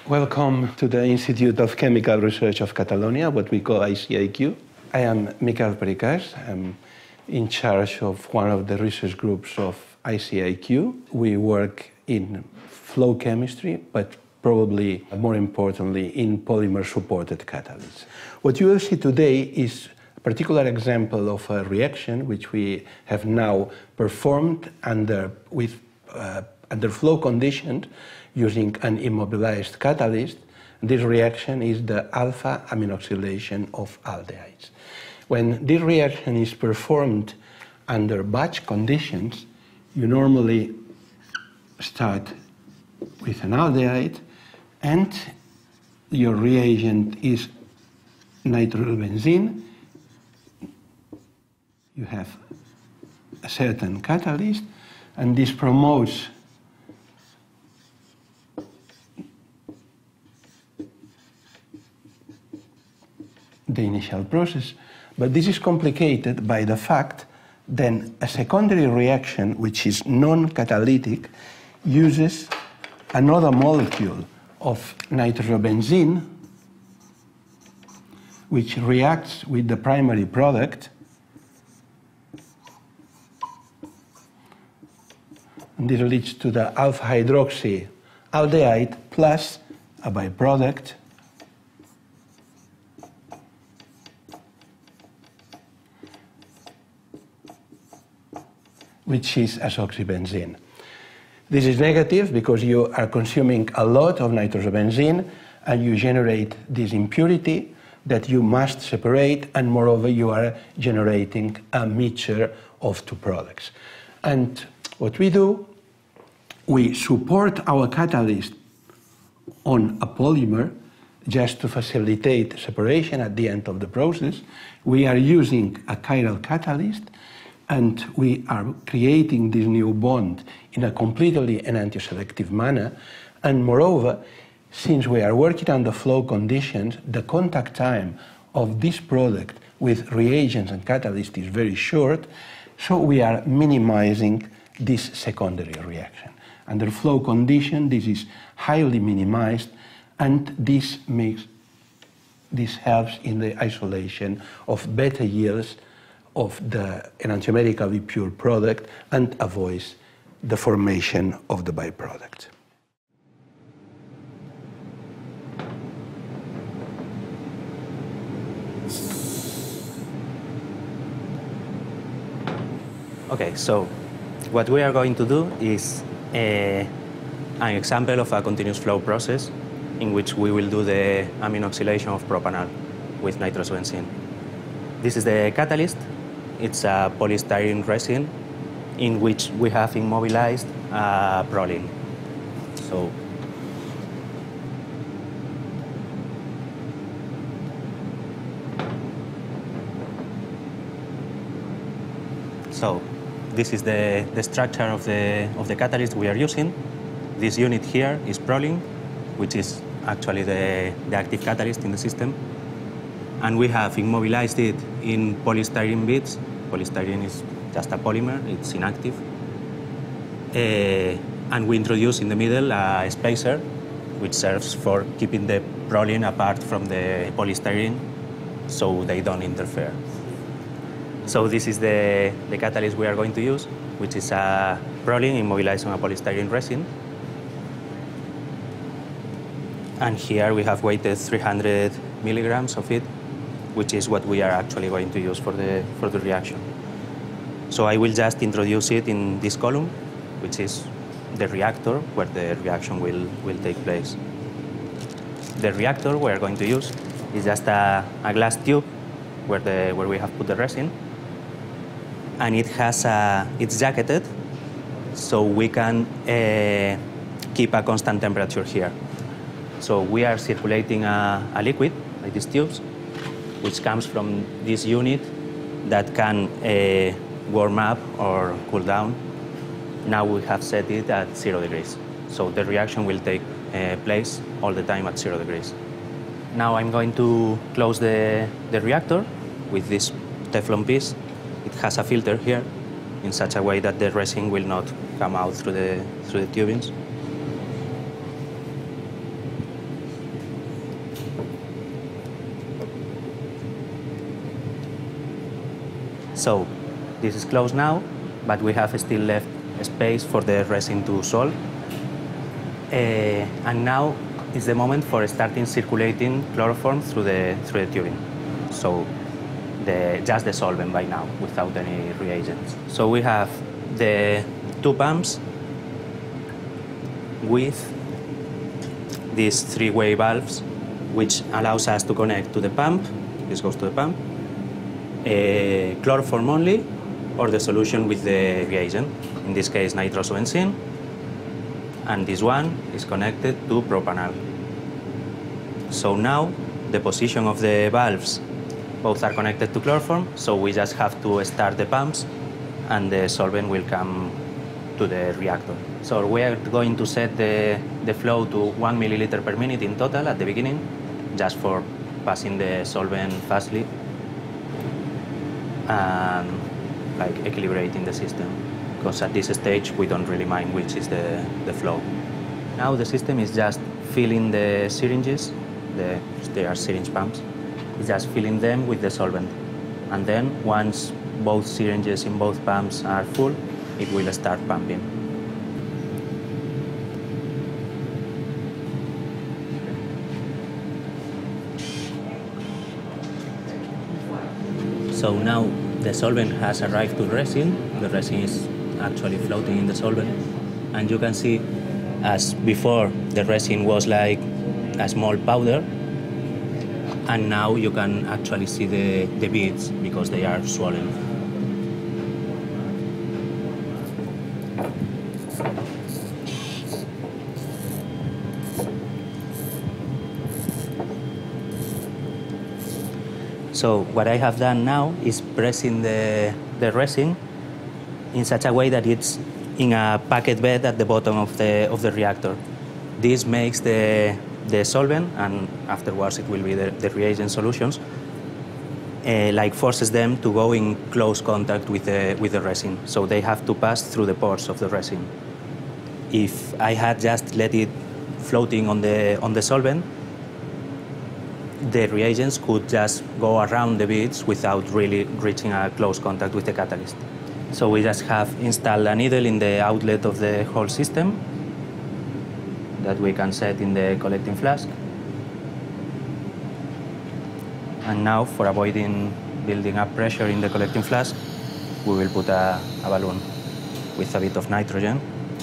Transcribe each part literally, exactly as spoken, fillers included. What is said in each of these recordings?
Welcome to the Institute of Chemical Research of Catalonia, what we call I C A Q. I am Miquel Pericas. I'm in charge of one of the research groups of I C A Q. We work in flow chemistry, but probably more importantly in polymer-supported catalysts. What you will see today is a particular example of a reaction which we have now performed under, with, uh, under flow conditions using an immobilized catalyst. This reaction is the alpha-aminoxylation of aldehydes. When this reaction is performed under batch conditions, you normally start with an aldehyde, and your reagent is nitrobenzene. You have a certain catalyst, and this promotes the initial process, but this is complicated by the fact that a secondary reaction, which is non-catalytic, uses another molecule of nitrobenzene, which reacts with the primary product, and this leads to the alpha-hydroxy aldehyde plus a byproduct, which is azoxybenzene. This is negative because you are consuming a lot of nitrobenzene and you generate this impurity that you must separate, and moreover you are generating a mixture of two products. And what we do, we support our catalyst on a polymer just to facilitate separation at the end of the process. We are using a chiral catalyst, and we are creating this new bond in a completely enantioselective manner. And moreover, since we are working under flow conditions, the contact time of this product with reagents and catalyst is very short, so we are minimizing this secondary reaction. Under flow condition, this is highly minimized, and this makes this helps in the isolation of better yields of the enantiomerically pure product and avoids the formation of the byproduct. Okay, so what we are going to do is uh, an example of a continuous flow process in which we will do the aminoxylation of propanol with nitrous benzene. This is the catalyst. It's a polystyrene resin in which we have immobilized uh, proline. So, so this is the, the structure of the, of the catalyst we are using. This unit here is proline, which is actually the, the active catalyst in the system. And we have immobilized it in polystyrene beads. Polystyrene is just a polymer, it's inactive. Uh, and we introduce in the middle a spacer, which serves for keeping the proline apart from the polystyrene so they don't interfere. So this is the, the catalyst we are going to use, which is a proline immobilized on a polystyrene resin. And here we have weighted three hundred milligrams of it, which is what we are actually going to use for the, for the reaction. So I will just introduce it in this column, which is the reactor where the reaction will, will take place. The reactor we are going to use is just a, a glass tube where, the, where we have put the resin. And it has a, it's jacketed, so we can uh, keep a constant temperature here. So we are circulating a, a liquid, like these tubes, which comes from this unit that can uh, warm up or cool down. Now we have set it at zero degrees. So the reaction will take uh, place all the time at zero degrees. Now I'm going to close the, the reactor with this Teflon piece. It has a filter here in such a way that the resin will not come out through the, through the tubings. So this is closed now, but we have still left space for the resin to solve. Uh, and now is the moment for starting circulating chloroform through the, through the tubing. So the, just the solvent by now, without any reagents. So we have the two pumps with these three-way valves, which allows us to connect to the pump. This goes to the pump. Uh, chloroform only, or the solution with the reagent. In this case, nitrosobenzene. And this one is connected to propanol. So now the position of the valves both are connected to chloroform, so we just have to start the pumps and the solvent will come to the reactor. So we are going to set the, the flow to one milliliter per minute in total at the beginning, just for passing the solvent fastly and like equilibrating the system. Because at this stage we don't really mind which is the, the flow. Now the system is just filling the syringes, the, they are syringe pumps, it's just filling them with the solvent. And then once both syringes in both pumps are full, it will start pumping. So now the solvent has arrived to resin. The resin is actually floating in the solvent. And you can see, as before, the resin was like a small powder. And now you can actually see the, the beads because they are swollen. So what I have done now is pressing the, the resin in such a way that it's in a packet bed at the bottom of the, of the reactor. This makes the, the solvent, and afterwards it will be the, the reagent solutions, uh, like forces them to go in close contact with the, with the resin. So they have to pass through the pores of the resin. If I had just let it floating on the, on the solvent, the reagents could just go around the beads without really reaching a close contact with the catalyst. So we just have installed a needle in the outlet of the whole system that we can set in the collecting flask. And now, for avoiding building up pressure in the collecting flask, we will put a, a balloon with a bit of nitrogen.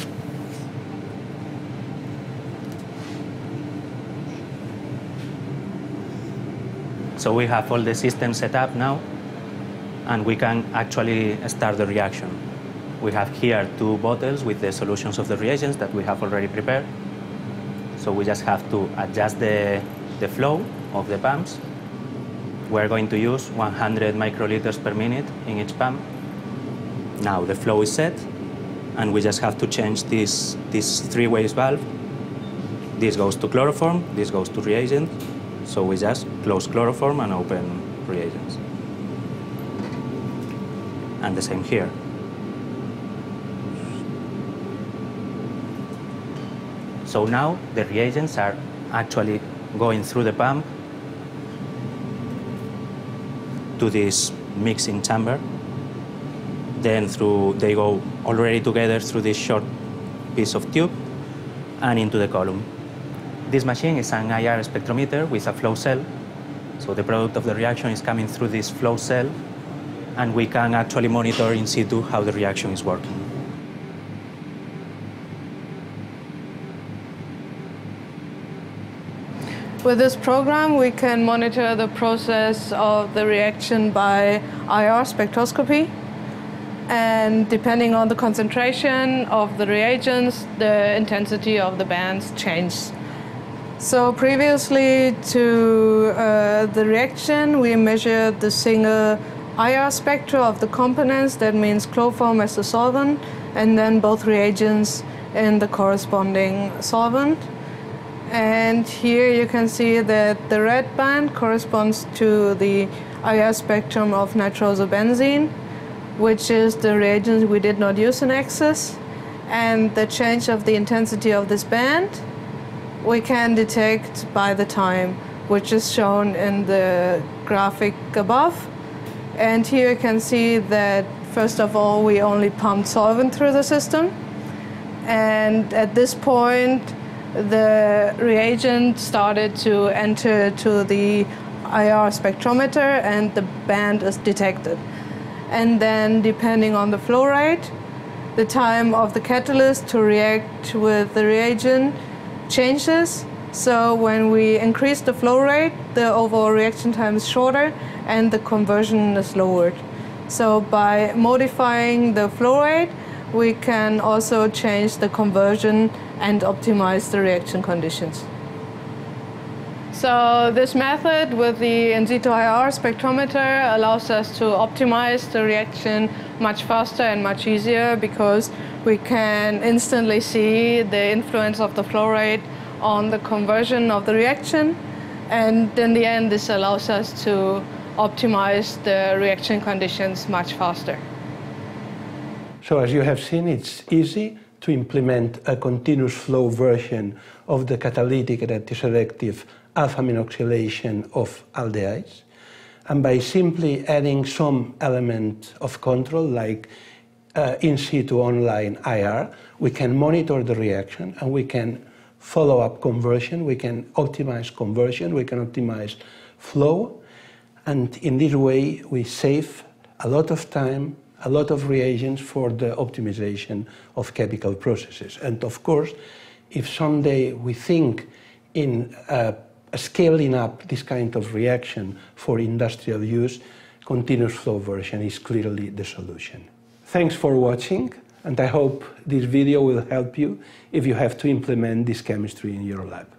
So we have all the systems set up now, and we can actually start the reaction. We have here two bottles with the solutions of the reagents that we have already prepared. So we just have to adjust the, the flow of the pumps. We're going to use one hundred microliters per minute in each pump. Now the flow is set, and we just have to change this, this three-way valve. This goes to chloroform, this goes to reagent. So we just close chloroform and open reagents. And the same here. So now the reagents are actually going through the pump to this mixing chamber. Then through, they go already together through this short piece of tube and into the column. This machine is an I R spectrometer with a flow cell. So the product of the reaction is coming through this flow cell, and we can actually monitor in situ how the reaction is working. With this program, we can monitor the process of the reaction by I R spectroscopy. And depending on the concentration of the reagents, the intensity of the bands changes. So previously to uh, the reaction, we measured the single I R spectra of the components. That means chloroform as the solvent, and then both reagents in the corresponding solvent. And here you can see that the red band corresponds to the I R spectrum of nitrosobenzene, which is the reagent we did not use in excess. And the change of the intensity of this band we can detect by the time, which is shown in the graphic above. And here you can see that, first of all, we only pumped solvent through the system. And at this point, the reagent started to enter to the I R spectrometer and the band is detected. And then, depending on the flow rate, the time of the catalyst to react with the reagent changes. So when we increase the flow rate, the overall reaction time is shorter and the conversion is lowered. So by modifying the flow rate, we can also change the conversion and optimize the reaction conditions. So this method with the in-situ I R spectrometer allows us to optimize the reaction much faster and much easier because we can instantly see the influence of the flow rate on the conversion of the reaction. And in the end, this allows us to optimize the reaction conditions much faster. So as you have seen, it's easy to implement a continuous flow version of the catalytic enantioselective α-aminoxylation of aldehydes. And by simply adding some element of control, like uh, in-situ online I R, we can monitor the reaction and we can follow up conversion, we can optimize conversion, we can optimize flow. And in this way, we save a lot of time, a lot of reagents for the optimization of chemical processes. And of course, if someday we think in uh, scaling up this kind of reaction for industrial use, continuous flow version is clearly the solution. Thanks for watching, and I hope this video will help you if you have to implement this chemistry in your lab.